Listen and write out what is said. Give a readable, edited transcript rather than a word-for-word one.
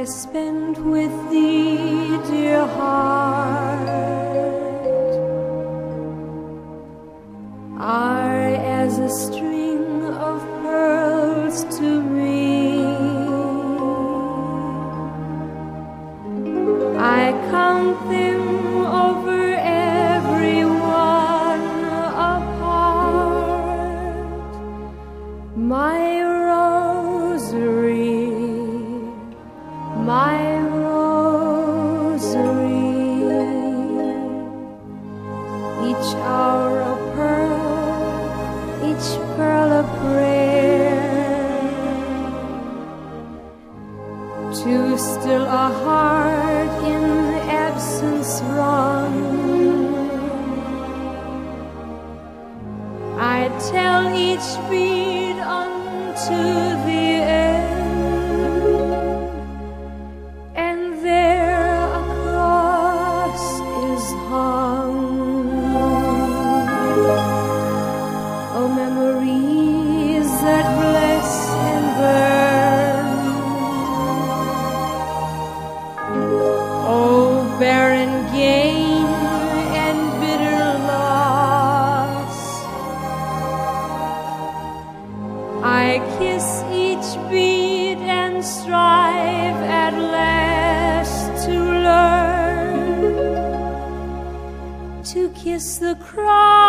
spent with thee, dear heart, are as a string of pearls to me. I count them over every one apart, my rosary, my rosary, each hour a pearl, each pearl a prayer, to still a heart in absence wrung. I tell each bead unto the end, and there a cross is hung. Oh, memories that bless and burn, oh, barren gain and bitter loss, I kiss each bead and strive at last to learn to kiss the cross